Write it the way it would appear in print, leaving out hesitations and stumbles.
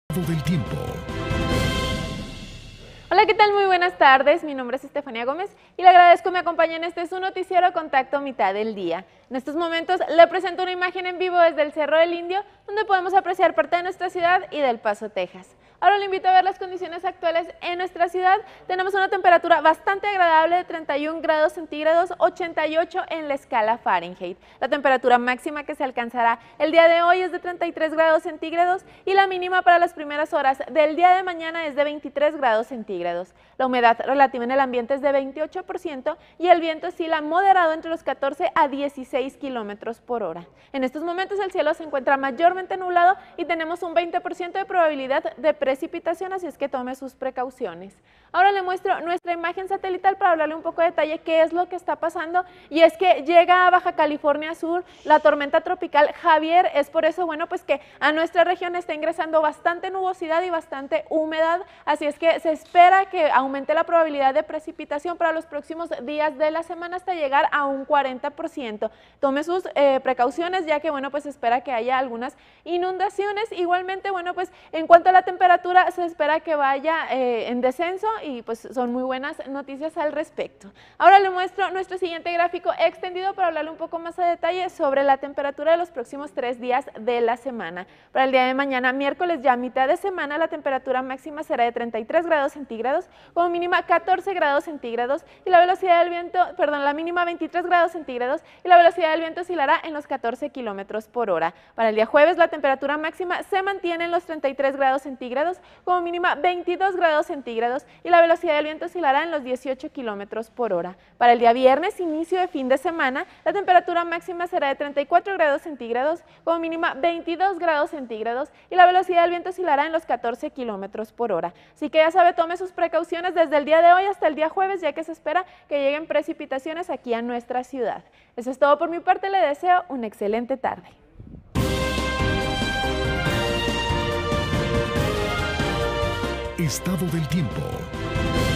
Del tiempo. Hola, ¿qué tal? Muy buenas tardes. Mi nombre es Estefanía Gómez y le agradezco me acompañe en este su noticiero Contacto Mitad del Día. En estos momentos le presento una imagen en vivo desde el Cerro del Indio, donde podemos apreciar parte de nuestra ciudad y del Paso, Texas. Ahora le invito a ver las condiciones actuales en nuestra ciudad. Tenemos una temperatura bastante agradable de 31 grados centígrados, 88 en la escala Fahrenheit. La temperatura máxima que se alcanzará el día de hoy es de 33 grados centígrados y la mínima para las primeras horas del día de mañana es de 23 grados centígrados. La humedad relativa en el ambiente es de 28% y el viento oscila moderado entre los 14 a 16 kilómetros por hora. En estos momentos el cielo se encuentra mayormente nublado y tenemos un 20% de probabilidad de precipitación, así es que tome sus precauciones. Ahora le muestro nuestra imagen satelital para hablarle un poco de detalle qué es lo que está pasando, y es que llega a Baja California Sur la tormenta tropical Javier. Es por eso, bueno, pues que a nuestra región está ingresando bastante nubosidad y bastante humedad, así es que se espera que aumente la probabilidad de precipitación para los próximos días de la semana hasta llegar a un 40%. Tome sus precauciones, ya que, bueno, pues se espera que haya algunas inundaciones. Igualmente, bueno, pues en cuanto a la temperatura, se espera que vaya en descenso y pues son muy buenas noticias al respecto. Ahora le muestro nuestro siguiente gráfico extendido para hablarle un poco más a detalle sobre la temperatura de los próximos 3 días de la semana. Para el día de mañana, miércoles, ya a mitad de semana, la temperatura máxima será de 33 grados centígrados, como mínima 14 grados centígrados y la velocidad del viento, la mínima 23 grados centígrados y la velocidad del viento oscilará en los 14 kilómetros por hora. Para el día jueves, la temperatura máxima se mantiene en los 33 grados centígrados, como mínima 22 grados centígrados y la velocidad del viento oscilará en los 18 kilómetros por hora. Para el día viernes, inicio de fin de semana, la temperatura máxima será de 34 grados centígrados, como mínima 22 grados centígrados y la velocidad del viento oscilará en los 14 kilómetros por hora. Así que ya sabe, tome sus precauciones desde el día de hoy hasta el día jueves, ya que se espera que lleguen precipitaciones aquí a nuestra ciudad. Eso es todo por mi parte, le deseo una excelente tarde. Estado del tiempo.